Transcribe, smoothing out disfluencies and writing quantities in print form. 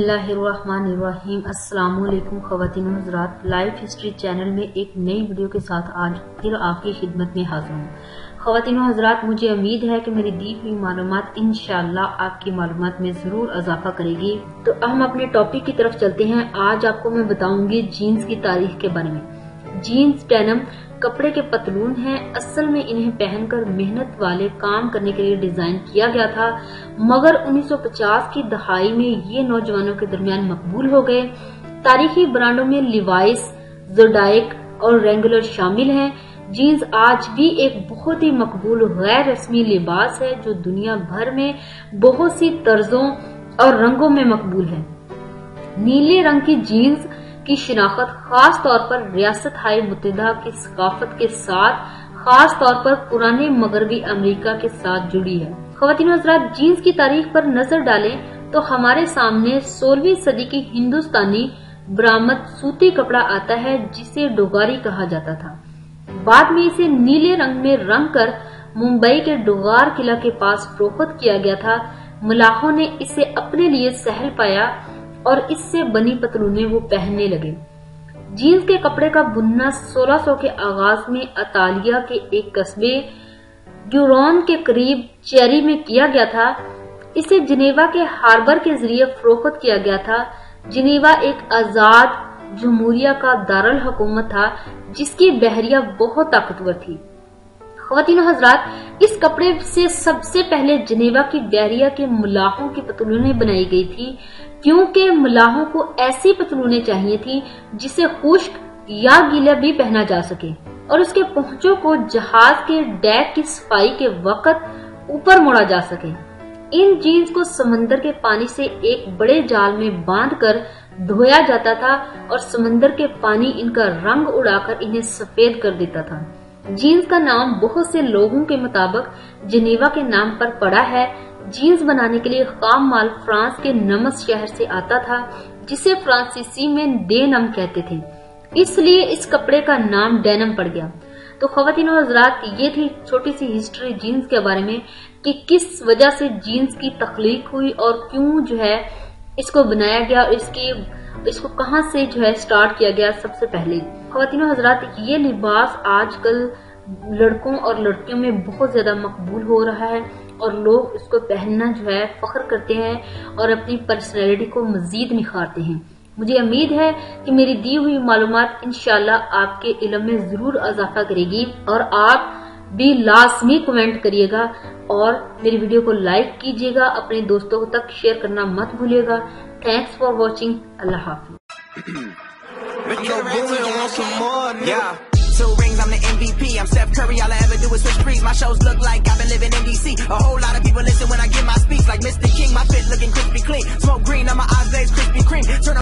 اللہ الرحمن الرحیم۔ السلام علیکم خواتین و حضرات، لائف ہسٹری چینل میں ایک نئی ویڈیو کے ساتھ آج پھر آپ کی خدمت میں حاضر ہوں۔ خواتین و حضرات، مجھے امید ہے کہ میری دی ہوئی معلومات انشاءاللہ آپ کی معلومات میں ضرور اضافہ کرے گی۔ تو ہم اپنے ٹاپک کی طرف چلتے ہیں۔ آج آپ کو میں بتاؤں گی جینز کی تاریخ کے بارے میں۔ جینز ڈینم کپڑے کے پتلون ہیں، اصل میں انہیں پہن کر محنت والے کام کرنے کے لیے ڈیزائن کیا گیا تھا، مگر 1950 کی دہائی میں یہ نوجوانوں کے درمیان مقبول ہو گئے۔ تاریخی برانڈوں میں لیوائس، زوڈائک اور رینگولر شامل ہیں۔ جینز آج بھی ایک بہت ہی مقبول غیر رسمی لباس ہے جو دنیا بھر میں بہت سی طرزوں اور رنگوں میں مقبول ہے۔ نیلے رنگ کی جینز کی شناخت خاص طور پر ریاستہائے متحدہ کی ثقافت کے ساتھ، خاص طور پر پرانے مغربی امریکہ کے ساتھ جڑی ہے۔ خواتین و حضرات، جینز کی تاریخ پر نظر ڈالیں تو ہمارے سامنے 16ویں صدی کی ہندوستانی برآمد سوتی کپڑا آتا ہے جسے ڈوگاری کہا جاتا تھا۔ بعد میں اسے نیلے رنگ میں رنگ کر ممبئی کے ڈوگار قلعہ کے پاس فروخت کیا گیا تھا۔ ملاحوں نے اسے اپنے لیے سہل پایا اور اس سے بنی پتلونیں وہ پہننے لگے۔ جینز کے کپڑے کا بننا 1600 کے آغاز میں اطالیہ کے ایک قصبے گیورون کے قریب چیری میں کیا گیا تھا۔ اسے جنیوا کے ہاربر کے ذریعے فروخت کیا گیا تھا۔ جنیوا ایک آزاد جمہوریہ کا دارالحکومت تھا جس کی بحریہ بہت طاقتور تھی۔ خواتین و حضرات، اس کپڑے سے سب سے پہلے جنیوا کی بحریہ کے ملاحوں کی پتلونیں بنائی گئی تھی، کیونکہ ملاحوں کو ایسی پتلونیں چاہیے تھی جسے خشک یا گیلا بھی پہنا جا سکے اور اس کے پہنچوں کو جہاز کے ڈیک کی صفائی کے وقت اوپر موڑا جا سکے۔ ان جینز کو سمندر کے پانی سے ایک بڑے جال میں باندھ کر دھویا جاتا تھا اور سمندر کے پانی ان کا رنگ اڑا کر انہیں سفید کر دیتا تھا۔ جینز کا نام بہت سے لوگوں کے مطابق جنیوا کے نام پر پڑا ہے۔ جینز بنانے کے لیے خام مال فرانس کے نمس شہر سے آتا تھا جسے فرانسیسی میں ڈینم کہتے تھے، اس لیے اس کپڑے کا نام ڈینم پڑ گیا۔ تو خواتین و حضرات، یہ تھی چھوٹی سی ہسٹری جینز کے بارے میں کہ کس وجہ سے جینز کی تخلیق ہوئی اور کیوں جو ہے اس کو بنایا گیا اور اس کو کہاں سے جو ہے سٹارٹ کیا گیا۔ سب سے پہلے خواتین و حضرات، یہ لباس آج کل لڑکوں اور لڑکیوں میں بہت زیادہ مقبول ہو رہا ہے اور لوگ اس کو پہننا جو ہے فخر کرتے ہیں اور اپنی پرسنالٹی کو مزید نکھارتے ہیں۔ مجھے امید ہے کہ میری دی ہوئی معلومات انشاءاللہ آپ کے علم میں ضرور اضافہ کرے گی اور آپ بھی لازمی کمنٹ کریے گا اور میری ویڈیو کو لائک کیجیے گا، اپنے دوستوں تک شیئر کرنا مت بھولیے گا۔ Thanks for watching. اللہ حافظ۔ Two rings, I'm the MVP. I'm Steph Curry. All I ever do is switch crease. My shows look like I've been living in DC. A whole lot of people listen when I give my speech. Like Mr. King, my fit looking crispy clean. Smoke green on my eyes, blaze Krispy Kreme. Turn